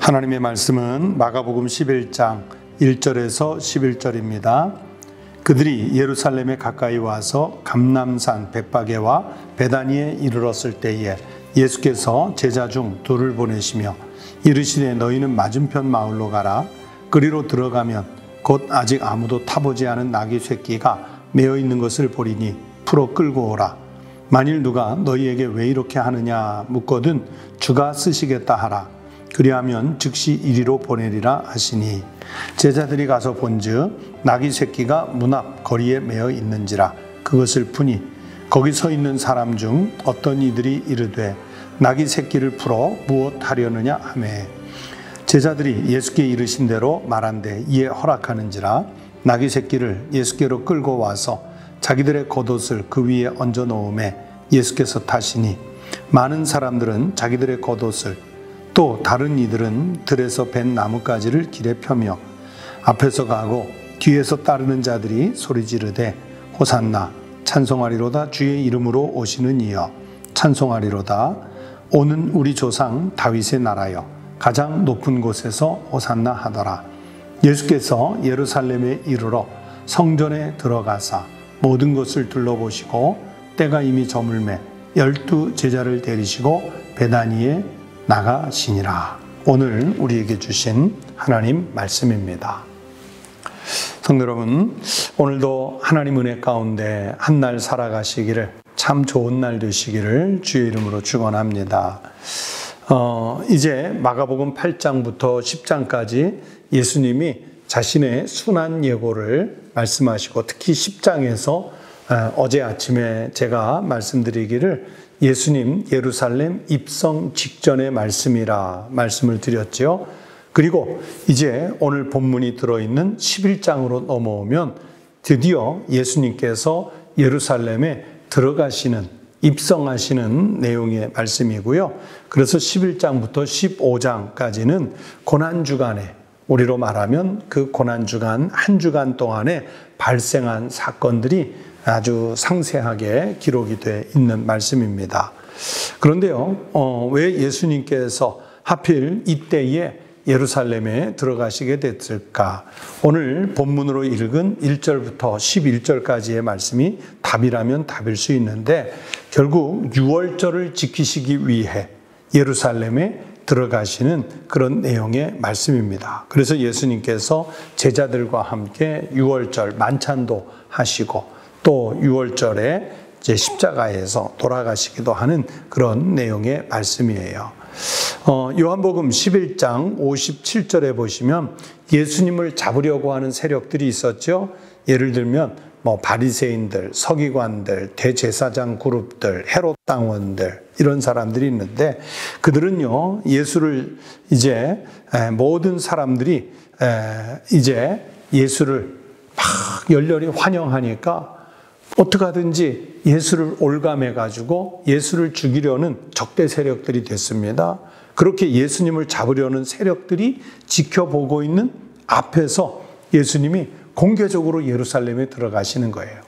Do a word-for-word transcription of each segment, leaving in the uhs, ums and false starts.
하나님의 말씀은 마가복음 십일 장 일 절에서 십일 절입니다. 그들이 예루살렘에 가까이 와서 감람산 벳바게와 베다니에 이르렀을 때에 예수께서 제자 중 둘을 보내시며 이르시되 너희는 맞은편 마을로 가라. 그리로 들어가면 곧 아직 아무도 타보지 않은 나귀 새끼가 매어 있는 것을 보리니 풀어 끌고 오라. 만일 누가 너희에게 왜 이렇게 하느냐 묻거든 주가 쓰시겠다 하라. 그리하면 즉시 이리로 보내리라 하시니 제자들이 가서 본즉 나귀 새끼가 문 앞 거리에 매어 있는지라. 그것을 푸니 거기 서 있는 사람 중 어떤 이들이 이르되 나귀 새끼를 풀어 무엇 하려느냐 하매 제자들이 예수께 이르신 대로 말한대 이에 허락하는지라. 나귀 새끼를 예수께로 끌고 와서 자기들의 겉옷을 그 위에 얹어 놓음에 예수께서 타시니 많은 사람들은 자기들의 겉옷을 또 다른 이들은 들에서 벤 나뭇가지를 길에 펴며 앞에서 가고 뒤에서 따르는 자들이 소리 지르되 호산나 찬송하리로다 주의 이름으로 오시는 이여 찬송하리로다 오는 우리 조상 다윗의 나라여 가장 높은 곳에서 호산나 하더라. 예수께서 예루살렘에 이르러 성전에 들어가사 모든 것을 둘러보시고 때가 이미 저물매 열두 제자를 데리시고 베다니에 나가시니라. 오늘 우리에게 주신 하나님 말씀입니다. 성도 여러분, 오늘도 하나님 은혜 가운데 한 날 살아가시기를 참 좋은 날 되시기를 주의 이름으로 축원합니다. 어, 이제 마가복음 팔 장부터 십 장까지 예수님이 자신의 순환 예고를 말씀하시고 특히 십 장에서 어제 아침에 제가 말씀드리기를 예수님 예루살렘 입성 직전의 말씀이라 말씀을 드렸죠. 그리고 이제 오늘 본문이 들어있는 십일 장으로 넘어오면 드디어 예수님께서 예루살렘에 들어가시는 입성하시는 내용의 말씀이고요. 그래서 십일 장부터 십오 장까지는 고난주간에 우리로 말하면 그 고난주간 한 주간 동안에 발생한 사건들이 아주 상세하게 기록이 되어 있는 말씀입니다. 그런데요, 어, 왜 예수님께서 하필 이때에 예루살렘에 들어가시게 됐을까? 오늘 본문으로 읽은 일 절부터 십일 절까지의 말씀이 답이라면 답일 수 있는데 결국 유월절을 지키시기 위해 예루살렘에 들어가시는 그런 내용의 말씀입니다. 그래서 예수님께서 제자들과 함께 유월절 만찬도 하시고 또 유월절에 이제 십자가에서 돌아가시기도 하는 그런 내용의 말씀이에요. 어, 요한복음 십일 장 오십칠 절에 보시면 예수님을 잡으려고 하는 세력들이 있었죠. 예를 들면 뭐 바리새인들, 서기관들, 대제사장 그룹들, 헤롯 당원들 이런 사람들이 있는데 그들은요 예수를 이제 모든 사람들이 이제 예수를 막 열렬히 환영하니까 어떻게 하든지 예수를 올감해가지고 예수를 죽이려는 적대 세력들이 됐습니다. 그렇게 예수님을 잡으려는 세력들이 지켜보고 있는 앞에서 예수님이 공개적으로 예루살렘에 들어가시는 거예요.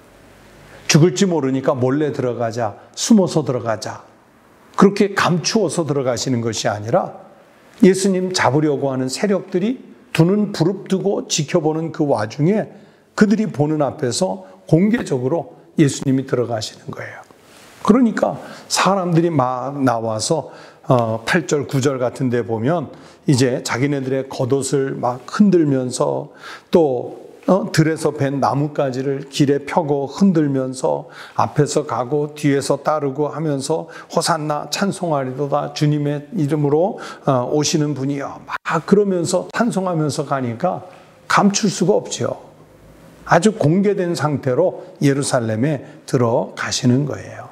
죽을지 모르니까 몰래 들어가자, 숨어서 들어가자. 그렇게 감추어서 들어가시는 것이 아니라 예수님 잡으려고 하는 세력들이 두 눈 부릅뜨고 지켜보는 그 와중에 그들이 보는 앞에서 공개적으로 예수님이 들어가시는 거예요. 그러니까 사람들이 막 나와서 팔 절, 구 절 같은 데 보면 이제 자기네들의 겉옷을 막 흔들면서 또 들에서 벤 나뭇가지를 길에 펴고 흔들면서 앞에서 가고 뒤에서 따르고 하면서 호산나 찬송하리로다 주님의 이름으로 오시는 분이여 막 그러면서 찬송하면서 가니까 감출 수가 없죠. 아주 공개된 상태로 예루살렘에 들어가시는 거예요.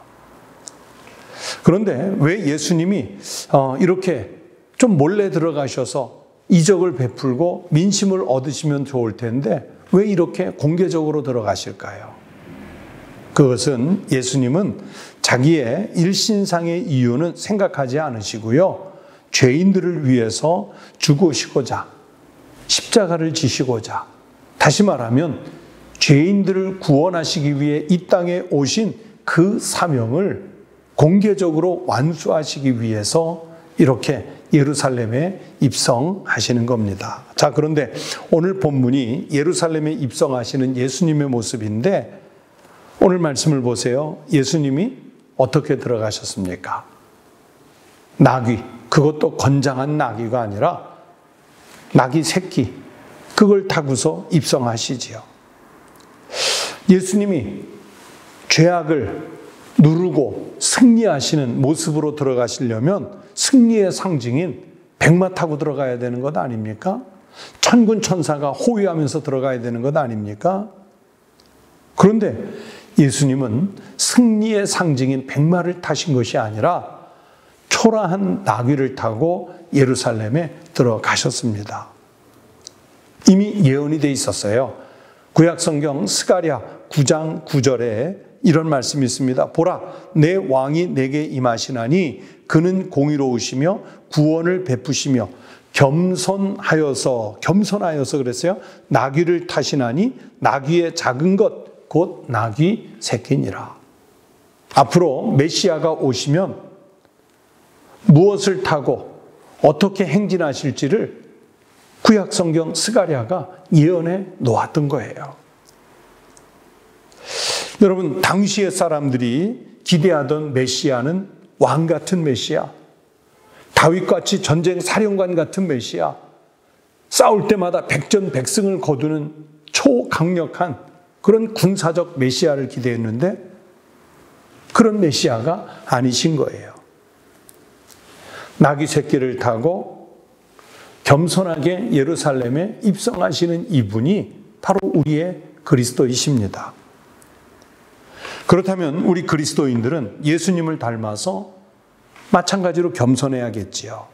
그런데 왜 예수님이 이렇게 좀 몰래 들어가셔서 이적을 베풀고 민심을 얻으시면 좋을 텐데 왜 이렇게 공개적으로 들어가실까요? 그것은 예수님은 자기의 일신상의 이유는 생각하지 않으시고요. 죄인들을 위해서 죽으시고자 십자가를 지시고자 다시 말하면 죄인들을 구원하시기 위해 이 땅에 오신 그 사명을 공개적으로 완수하시기 위해서 이렇게 예루살렘에 입성하시는 겁니다. 자, 그런데 오늘 본문이 예루살렘에 입성하시는 예수님의 모습인데 오늘 말씀을 보세요. 예수님이 어떻게 들어가셨습니까? 나귀, 그것도 건장한 나귀가 아니라 나귀 새끼, 그걸 타고서 입성하시지요. 예수님이 죄악을 누르고 승리하시는 모습으로 들어가시려면 승리의 상징인 백마 타고 들어가야 되는 것 아닙니까? 천군 천사가 호위하면서 들어가야 되는 것 아닙니까? 그런데 예수님은 승리의 상징인 백마를 타신 것이 아니라 초라한 나귀를 타고 예루살렘에 들어가셨습니다. 이미 예언이 돼 있었어요. 구약성경 스가랴 구 장 구 절에 이런 말씀이 있습니다. 보라, 내 왕이 내게 임하시나니 그는 공의로우시며 구원을 베푸시며 겸손하여서, 겸손하여서 그랬어요. 나귀를 타시나니 나귀의 작은 것, 곧 나귀 새끼니라. 앞으로 메시아가 오시면 무엇을 타고 어떻게 행진하실지를 구약성경 스가랴가 예언해 놓았던 거예요. 여러분, 당시의 사람들이 기대하던 메시아는 왕 같은 메시아, 다윗같이 전쟁 사령관 같은 메시아, 싸울 때마다 백전백승을 거두는 초강력한 그런 군사적 메시아를 기대했는데 그런 메시아가 아니신 거예요. 나귀 새끼를 타고 겸손하게 예루살렘에 입성하시는 이분이 바로 우리의 그리스도이십니다. 그렇다면 우리 그리스도인들은 예수님을 닮아서 마찬가지로 겸손해야겠지요.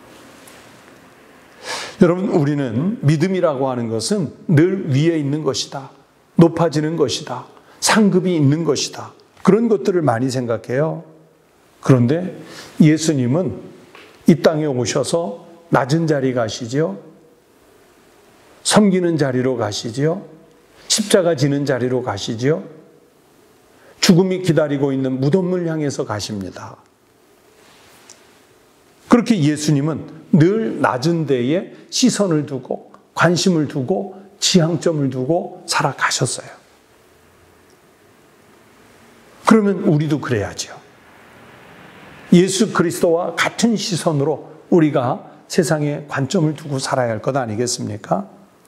여러분, 우리는 믿음이라고 하는 것은 늘 위에 있는 것이다, 높아지는 것이다, 상급이 있는 것이다, 그런 것들을 많이 생각해요. 그런데 예수님은 이 땅에 오셔서 낮은 자리 가시지요, 섬기는 자리로 가시지요, 십자가 지는 자리로 가시지요, 죽음이 기다리고 있는 무덤을 향해서 가십니다. 그렇게 예수님은 늘 낮은 데에 시선을 두고 관심을 두고 지향점을 두고 살아가셨어요. 그러면 우리도 그래야죠. 예수 그리스도와 같은 시선으로 우리가 세상에 관점을 두고 살아야 할 것 아니겠습니까?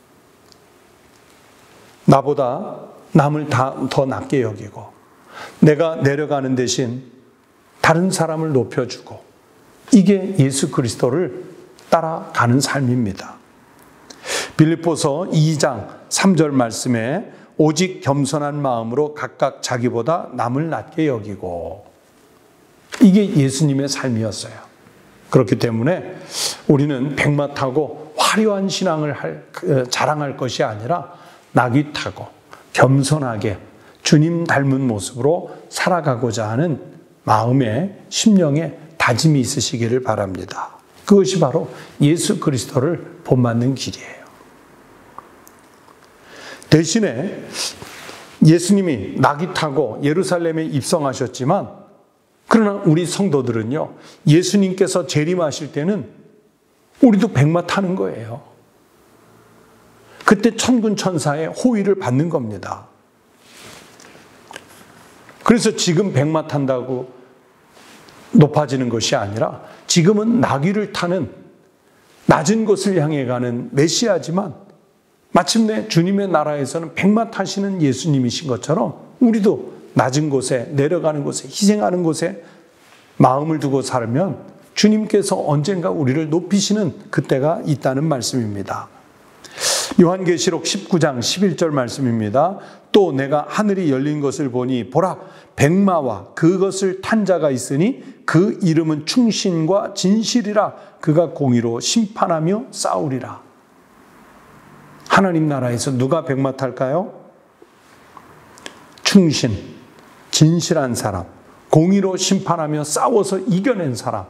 나보다 남을 다 더 낮게 여기고 내가 내려가는 대신 다른 사람을 높여주고, 이게 예수 그리스도를 따라가는 삶입니다. 빌립보서 이 장 삼 절 말씀에 오직 겸손한 마음으로 각각 자기보다 남을 낮게 여기고, 이게 예수님의 삶이었어요. 그렇기 때문에 우리는 백마 타고 화려한 신앙을 할, 자랑할 것이 아니라 나귀 타고 겸손하게 주님 닮은 모습으로 살아가고자 하는 마음에, 심령에 다짐이 있으시기를 바랍니다. 그것이 바로 예수 그리스도를 본받는 길이에요. 대신에 예수님이 나귀 타고 예루살렘에 입성하셨지만, 그러나 우리 성도들은요, 예수님께서 재림하실 때는 우리도 백마 타는 거예요. 그때 천군 천사의 호위를 받는 겁니다. 그래서 지금 백마 탄다고 높아지는 것이 아니라 지금은 나귀를 타는 낮은 곳을 향해 가는 메시아지만 마침내 주님의 나라에서는 백마 타시는 예수님이신 것처럼 우리도 낮은 곳에, 내려가는 곳에, 희생하는 곳에 마음을 두고 살면 주님께서 언젠가 우리를 높이시는 그때가 있다는 말씀입니다. 요한계시록 십구 장 십일 절 말씀입니다. 또 내가 하늘이 열린 것을 보니 보라, 백마와 그것을 탄 자가 있으니 그 이름은 충신과 진실이라. 그가 공의로 심판하며 싸우리라. 하나님 나라에서 누가 백마 탈까요? 충신, 진실한 사람, 공의로 심판하며 싸워서 이겨낸 사람,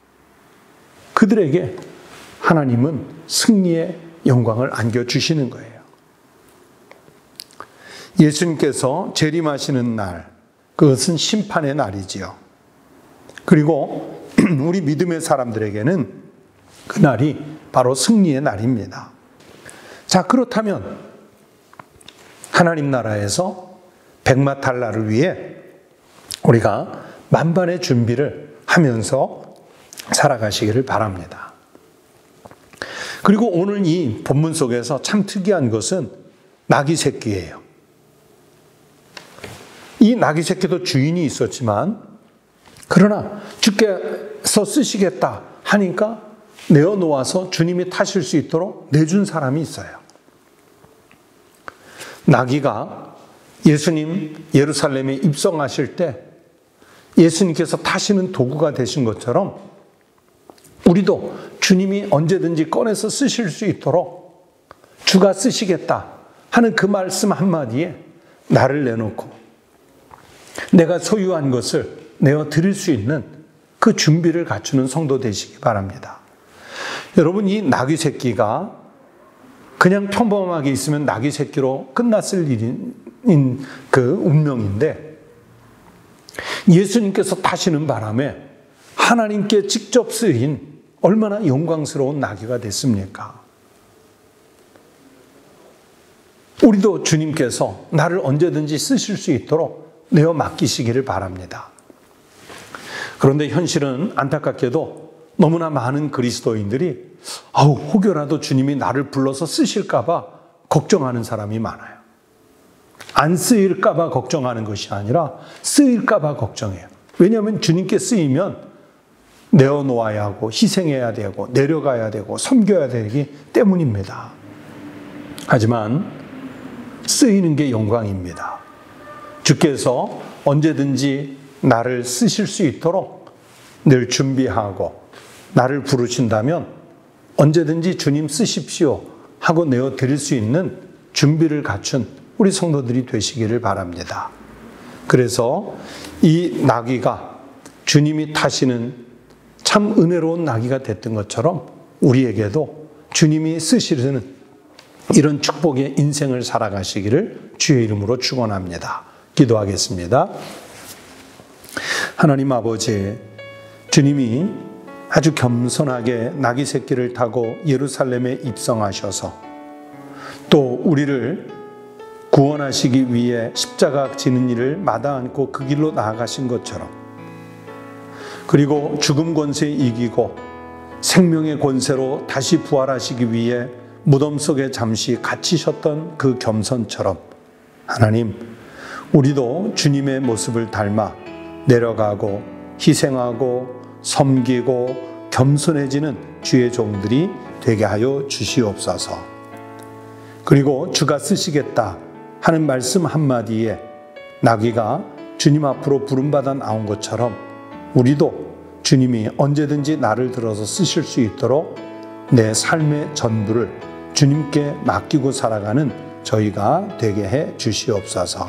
그들에게 하나님은 승리의 영광을 안겨주시는 거예요. 예수님께서 재림하시는 날, 그것은 심판의 날이지요. 그리고 우리 믿음의 사람들에게는 그날이 바로 승리의 날입니다. 자, 그렇다면 하나님 나라에서 백마탈날을 위해 우리가 만반의 준비를 하면서 살아가시기를 바랍니다. 그리고 오늘 이 본문 속에서 참 특이한 것은 나귀 새끼예요. 이 나귀 새끼도 주인이 있었지만 그러나 주께서 쓰시겠다 하니까 내어놓아서 주님이 타실 수 있도록 내준 사람이 있어요. 나귀가 예수님 예루살렘에 입성하실 때 예수님께서 타시는 도구가 되신 것처럼 우리도 주님이 언제든지 꺼내서 쓰실 수 있도록 주가 쓰시겠다 하는 그 말씀 한마디에 나를 내놓고 내가 소유한 것을 내어 드릴 수 있는 그 준비를 갖추는 성도 되시기 바랍니다. 여러분, 이 나귀 새끼가 그냥 평범하게 있으면 나귀 새끼로 끝났을 일인 그 운명인데 예수님께서 타시는 바람에 하나님께 직접 쓰인 얼마나 영광스러운 나귀가 됐습니까? 우리도 주님께서 나를 언제든지 쓰실 수 있도록 내어 맡기시기를 바랍니다. 그런데 현실은 안타깝게도 너무나 많은 그리스도인들이 아우 혹여라도 주님이 나를 불러서 쓰실까 봐 걱정하는 사람이 많아요. 안 쓰일까 봐 걱정하는 것이 아니라 쓰일까 봐 걱정해요. 왜냐하면 주님께 쓰이면 내어놓아야 하고 희생해야 되고 내려가야 되고 섬겨야 되기 때문입니다. 하지만 쓰이는 게 영광입니다. 주께서 언제든지 나를 쓰실 수 있도록 늘 준비하고 나를 부르신다면 언제든지 주님 쓰십시오 하고 내어 드릴 수 있는 준비를 갖춘 우리 성도들이 되시기를 바랍니다. 그래서 이 나귀가 주님이 타시는 참 은혜로운 나귀가 됐던 것처럼 우리에게도 주님이 쓰시는 이런 축복의 인생을 살아가시기를 주의 이름으로 축원합니다. 기도하겠습니다. 하나님 아버지, 주님이 아주 겸손하게 나귀 새끼를 타고 예루살렘에 입성하셔서 또 우리를 구원하시기 위해 십자가 지는 일을 마다 않고 그 길로 나아가신 것처럼 그리고 죽음 권세 이기고 생명의 권세로 다시 부활하시기 위해 무덤 속에 잠시 갇히셨던 그 겸손처럼 하나님, 우리도 주님의 모습을 닮아 내려가고 희생하고 섬기고 겸손해지는 주의 종들이 되게 하여 주시옵소서. 그리고 주가 쓰시겠다 하는 말씀 한마디에 나귀가 주님 앞으로 부름받아 나온 것처럼 우리도 주님이 언제든지 나를 들어서 쓰실 수 있도록 내 삶의 전부를 주님께 맡기고 살아가는 저희가 되게 해 주시옵소서.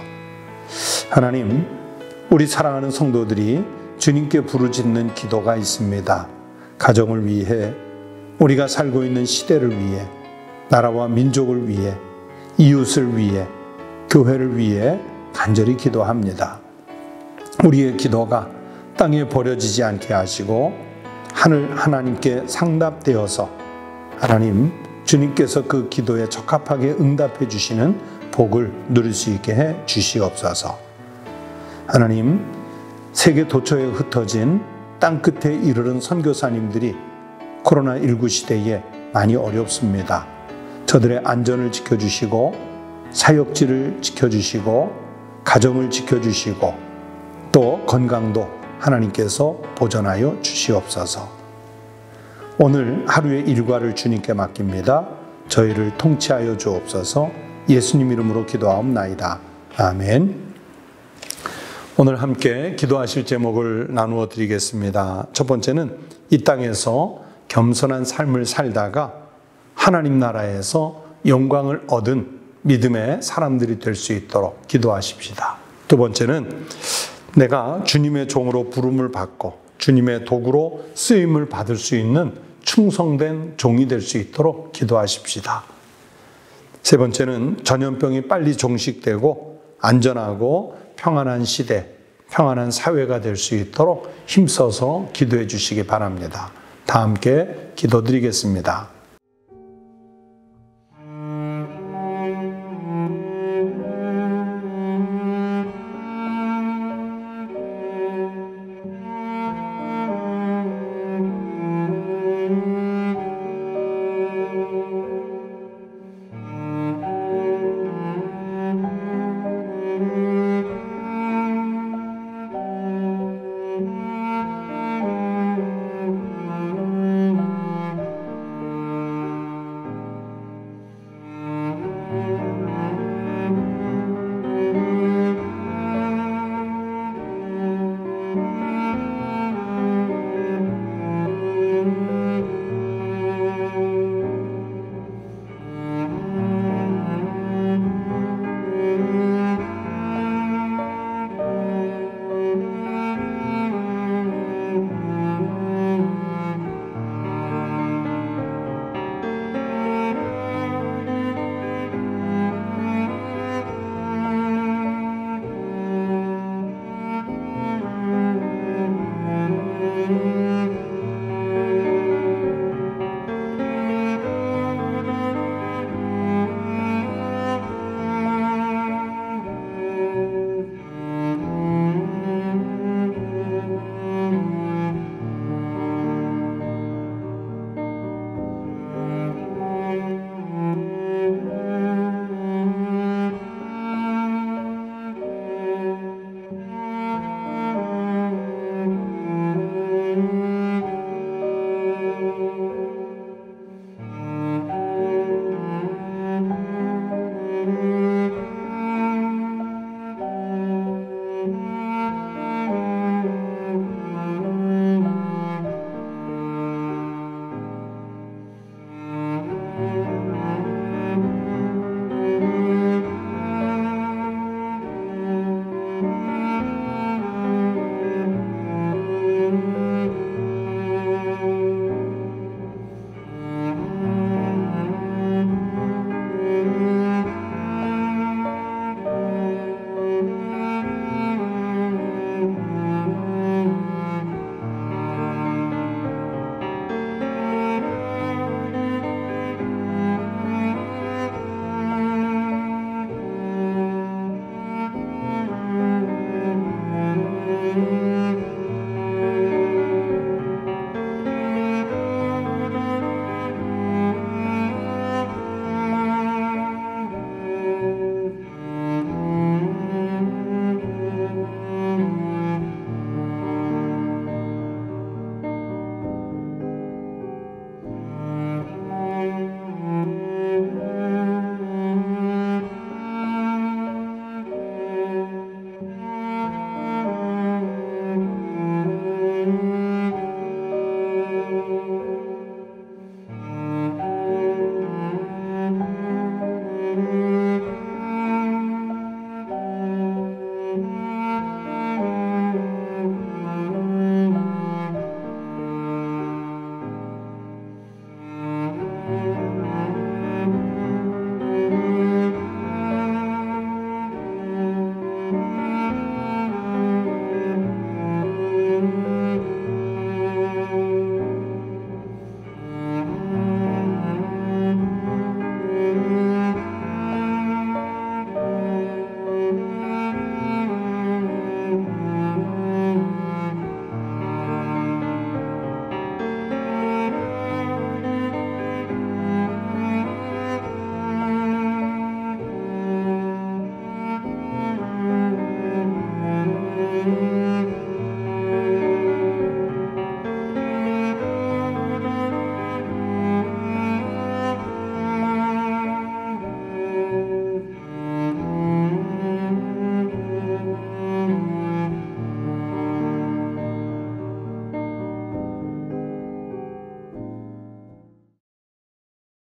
하나님, 우리 사랑하는 성도들이 주님께 부르짖는 기도가 있습니다. 가정을 위해, 우리가 살고 있는 시대를 위해, 나라와 민족을 위해, 이웃을 위해, 교회를 위해 간절히 기도합니다. 우리의 기도가 땅에 버려지지 않게 하시고 하늘 하나님께 상답되어서 하나님, 주님께서 그 기도에 적합하게 응답해 주시는 복을 누릴 수 있게 해 주시옵소서. 하나님, 세계 도처에 흩어진 땅끝에 이르는 선교사님들이 코로나십구 시대에 많이 어렵습니다. 저들의 안전을 지켜주시고 사역지를 지켜주시고 가정을 지켜주시고 또 건강도 하나님께서 보전하여 주시옵소서. 오늘 하루의 일과를 주님께 맡깁니다. 저희를 통치하여 주옵소서. 예수님 이름으로 기도하옵나이다. 아멘. 오늘 함께 기도하실 제목을 나누어 드리겠습니다. 첫 번째는 이 땅에서 겸손한 삶을 살다가 하나님 나라에서 영광을 얻은 믿음의 사람들이 될 수 있도록 기도하십시다. 두 번째는 내가 주님의 종으로 부름을 받고 주님의 도구로 쓰임을 받을 수 있는 충성된 종이 될 수 있도록 기도하십시다. 세 번째는 전염병이 빨리 종식되고 안전하고 평안한 시대, 평안한 사회가 될 수 있도록 힘써서 기도해 주시기 바랍니다. 다 함께 기도드리겠습니다.